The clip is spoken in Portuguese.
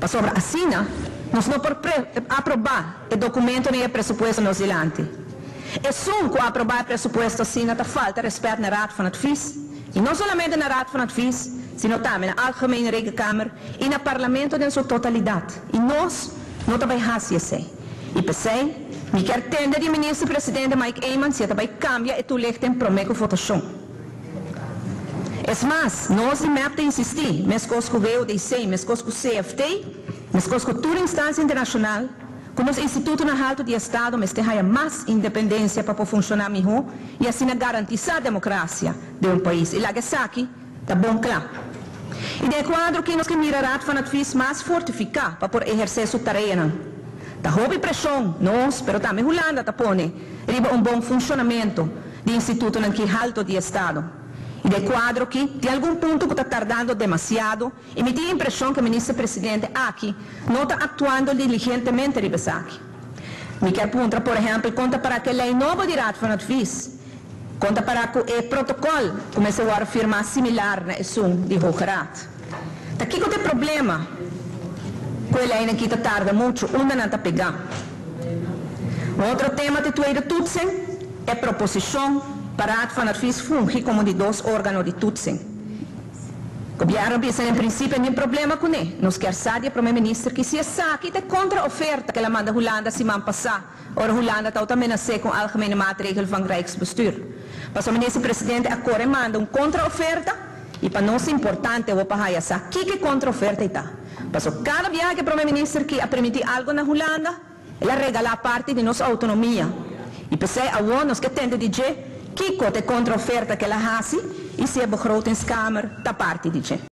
Sobre assim, nós não podemos aprovar o documento nem o pressuposto no Zelante. É só que aprovar o pressuposto assim, não falta respeito na Raad van Advies. E não somente na Raad van Advies, sino também na Algemene Rekenkamer e no Parlamento em sua totalidade. E nós não também fazemos isso. E pensei, me quer entender de ministro-presidente Mike Eamon se também cambia e toelichting promeco votação. É mais, nós não insistir, mas com o VUDC, mas com o CFT, mas com toda a instância internacional, com os institutos na alto de Estado, mas tem mais independência para funcionar melhor e assim garantir a democracia de um país. E lá que aqui está bom claro. E de quadro que nós que mirará van Advies mais fortificar para poder exercer sua tarefa. Da houve pressão, nós, mas também Holanda está pondo bom funcionamento do instituto que alto de Estado. E de quadro que, de algum ponto, está tardando demasiado, e me dá a impressão que o ministro-presidente aqui não está atuando diligentemente aqui. Me quer perguntar, por exemplo, conta para que a lei nova de Raad van Advies, conta para que o protocolo comece a firmar similar na ESUM de Hoogeraad. Aqui que tem problema, com a lei que tarda muito, onde não está pegando. Outro tema de tweede toetsing é proposição para Raad van Advies funge como de dois órgãos de toetsing. O governo pensa em princípio nem problema com ele. Nós quer saber para o primeiro-ministro que se é saque de contra-oferta que ela manda Holanda se man passar. Ora Holanda está também a ser com algemene maatregel van Rijksbestuur. Mas o ministro-presidente agora manda contra-oferta e para nós é importante o para saber que contra-oferta está. Mas cada viagem que o primeiro-ministro que a permitir algo na Holanda, ela regala parte de nossa autonomia. E pensei a nós que tende de dizer que contra-oferta que ela faz e se a begrotingskamer da parte de